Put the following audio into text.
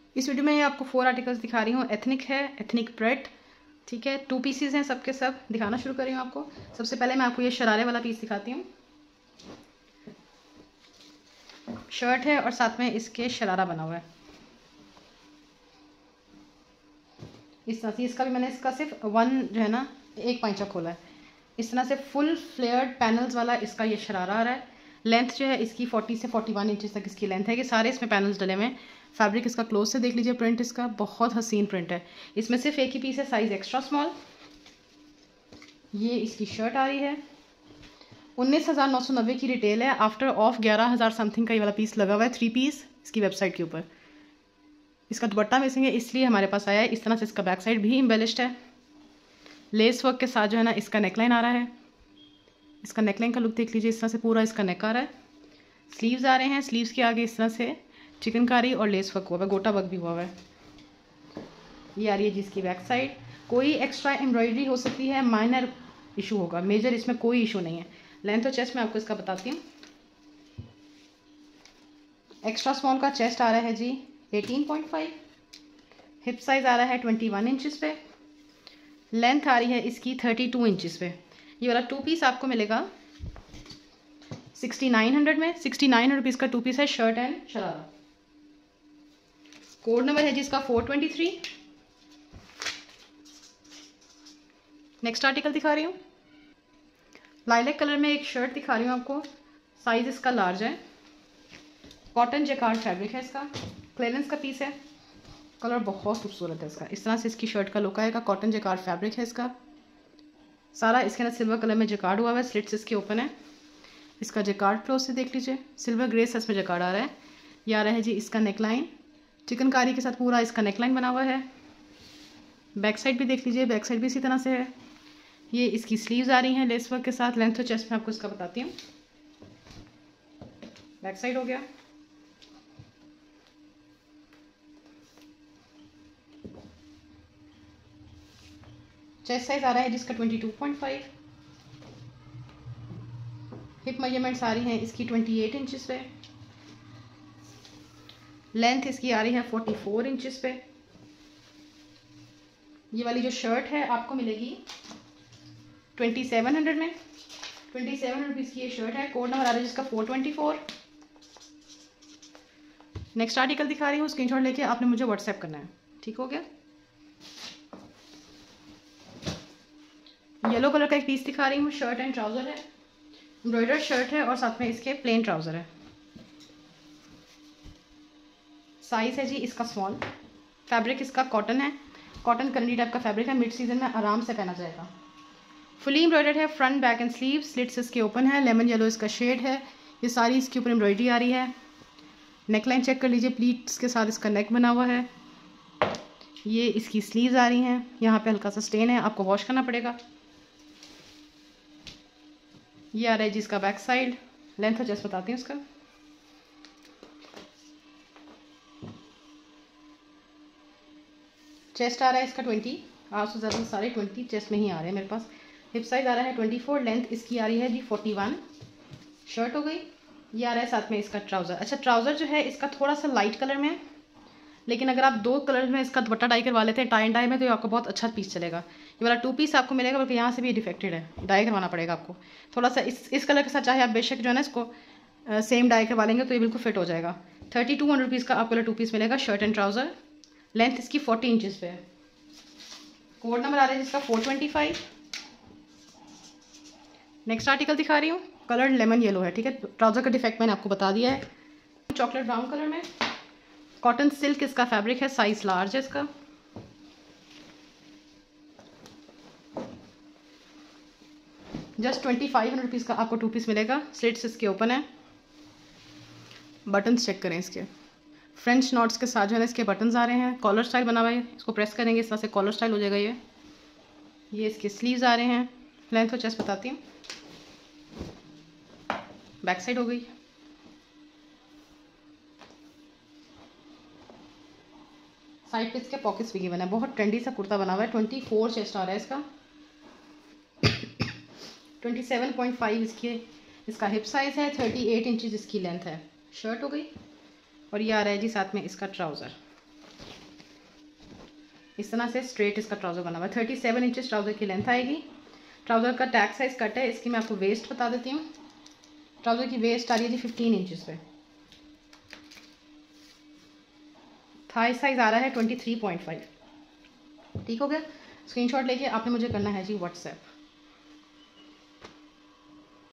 इस वीडियो में आपको 4 आर्टिकल्स दिखा रही हूँ। एथनिक है, एथनिक प्रेट, ठीक है, 2 पीसीज हैं सबके सब। दिखाना शुरू कर रही हूँ आपको। सबसे पहले मैं आपको ये शरारे वाला पीस दिखाती हूँ। शर्ट है और साथ में इसके शरारा बना हुआ है इस तरह से। इसका भी मैंने इसका सिर्फ जो है ना 1 पैंचा खोला है। इस तरह से फुल फ्लेयर्ड पैनल्स वाला इसका ये शरारा आ रहा है। लेंथ जो है इसकी 40 से 41 इंचेस तक इसकी लेंथ है। कि सारे इसमें पैनल्स डले हुए हैं। फैब्रिक इसका क्लोज से देख लीजिए। प्रिंट इसका बहुत हसीन प्रिंट है। इसमें सिर्फ एक ही पीस है, साइज एक्स्ट्रा स्मॉल। ये इसकी शर्ट आ रही है। 19,990 की रिटेल है। आफ्टर ऑफ 11,000 समथिंग का ये वाला पीस लगा हुआ है, 3 पीस इसकी वेबसाइट के ऊपर। इसका दुपट्टा मिसिंग है इसलिए हमारे पास आया है। इस तरह से इसका बैक साइड भी एम्बेलिश्ड है। लेस वर्क के साथ जो है ना इसका नेकलाइन आ रहा है। इसका नेकलाइन का लुक देख लीजिए। इस तरह से पूरा इसका नेक आ रहा है। स्लीव्स आ रहे हैं। स्लीव्स के आगे इस तरह से चिकनकारी और लेस वर्क हुआ है, गोटा वर्क भी हुआ है। ये आ रही है जिसकी बैक साइड। कोई एक्स्ट्रा एम्ब्रॉयडरी हो सकती है, माइनर इशू होगा, मेजर इसमें कोई इशू नहीं है। लेंथ और चेस्ट मैं आपको इसका बताती हूँ। एक्स्ट्रा स्मॉल का चेस्ट आ रहा है जी 18.5। हिप साइज आ रहा है 21 इंचेस पे। लेंथ आ रही है इसकी 32 इंचेस पे। ये वाला 2 पीस आपको मिलेगा 6900 में। 6900 रुपीज़ का 2 पीस है, shirt and sharara. Code number है जिसका 423। नेक्स्ट आर्टिकल दिखा रही हूँ। लाइलैक कलर में एक शर्ट दिखा रही हूँ आपको। साइज इसका लार्ज है। कॉटन जैकार्ड फैब्रिक है इसका। क्लियरेंस का पीस है। कलर बहुत खूबसूरत है इसका। इस तरह से इसकी शर्ट का लुक आएगा। कॉटन जैकार्ड फैब्रिक है इसका। सारा इसके अंदर सिल्वर कलर में जैकार्ड हुआ है। स्लिट्स इसके ओपन है। इसका जैकार्ड क्लोज से देख लीजिए। सिल्वर ग्रे से इसमें जैकार्ड आ रहा है। ये आ रहा है जी इसका नेकलाइन। चिकनकारी के साथ पूरा इसका नेकलाइन बना हुआ है। बैक साइड भी देख लीजिए। बैक साइड भी इसी तरह से है। ये इसकी स्लीव्स आ रही हैं लेस वर्क के साथ। लेंथ और चेस्ट में आपको इसका बताती हूँ। बैक साइड हो गया। चेस्ट साइज आ रहा है जिसका 22.5। हिप मेजरमेंट्स आ रही हैं इसकी 28 इंचेस पे। लेंथ इसकी आ रही है 44 इंचेस पे। ये वाली जो शर्ट है आपको मिलेगी 2700 में। 2700 रुपीज़ की ये शर्ट है। कोड नंबर आ रहा है जिसका 424। नेक्स्ट आर्टिकल दिखा रही हूँ। स्क्रीनशॉट लेके आपने मुझे व्हाट्सएप करना है। ठीक हो गया। येलो कलर का एक पीस दिखा रही हूँ। शर्ट एंड ट्राउजर है। एम्ब्रॉयडर्ड शर्ट है और साथ में इसके प्लेन ट्राउजर है। साइज है जी इसका स्मॉल। फैब्रिक इसका कॉटन है। कॉटन करनी टाइप का फैब्रिक है। मिड सीजन में आराम से पहना जाएगा। फुली एम्ब्रॉयडर्ड है। Front back and sleeve. Slits इसके ओपन है। लेमन येलो इसका शेड है। ये सारी इसके ऊपर एम्ब्रॉयडरी आ रही है। नेकलाइन चेक कर लीजिए। प्लीट्स के साथ इसका नेक बना हुआ है। ये इसकी स्लीव्स आ रही हैं। यहाँ पे हल्का सा स्टेन है, आपको वॉश करना पड़ेगा। ये आ रहा है जिसका बैक साइड। लेंथ और चेस्ट बताती हूँ उसका। चेस्ट आ रहा है इसका 20। आपसे ज़्यादा सारे 20 चेस्ट में ही आ रहे हैं मेरे पास। हिप साइज आ रहा है 24। लेंथ इसकी आ रही है जी 41। शर्ट हो गई। ये आ रहा है साथ में इसका ट्राउज़र। अच्छा, ट्राउज़र जो है इसका थोड़ा सा लाइट कलर में है, लेकिन अगर आप 2 कलर में इसका दुपट्टा डाई करवा लेते हैं टाई एंड डाई में, तो ये आपको बहुत अच्छा पीस चलेगा। ये वाला 2 पीस आपको मिलेगा, बल्कि यहाँ से भी डिफेक्टेड है, डाई करवाना पड़ेगा आपको थोड़ा सा। इस कलर के साथ चाहे आप बेशक जो है ना इसको सेम डाई करवा लेंगे तो ये बिल्कुल फिट हो जाएगा। 3200 रुपीज़ का आपको 2 पीस मिलेगा। Shirt and trouser. लेंथ इसकी 40 इंचज़ पे है। कोड नंबर आ रहा है जिसका 425। नेक्स्ट आर्टिकल दिखा रही हूँ। कलर लेमन येलो है, ठीक है। ट्राउज़र का डिफेक्ट मैंने आपको बता दिया है। चॉकलेट ब्राउन कलर में। कॉटन सिल्क इसका फैब्रिक है। साइज लार्ज है इसका। जस्ट 2500 रुपीज़ का आपको 2 पीस मिलेगा। स्लिट्स इसके ओपन है। बटन्स चेक करें इसके। फ्रेंच नॉट्स के साथ जो है ना इसके बटन्स आ रहे हैं। कॉलर स्टाइल बना हुआ है। इसको प्रेस करेंगे इस तरह से कॉलर स्टाइल हो जाएगा। ये इसके स्लीव्स आ रहे हैं। लेंथ और चेस्ट बताती हूँ। बैक साइड हो गई। साइड पे इसके पॉकेट्स भी गिवन है। बहुत ट्रेंडी सा कुर्ता बना हुआ है। 24 चेस्ट आ रहा है इसका। 27.5 इसका हिप साइज है। 38 इंचेस इसकी लेंथ है। शर्ट हो गई। और ये आ रहा है जी साथ में इसका ट्राउज़र। इस तरह से स्ट्रेट इसका ट्राउज़र बना हुआ है। 37 इंचेस ट्राउज़र की लेंथ आएगी। ट्राउज़र का टैग साइज़ कट है। इसकी मैं आपको वेस्ट बता देती हूँ। ट्राउज़र की वेस्ट आ रही है जी 15 इंचेस पे। थाई साइज़ आ रहा है 23.5। ठीक हो गया। स्क्रीनशॉट लेके आपने मुझे करना है जी व्हाट्सएप।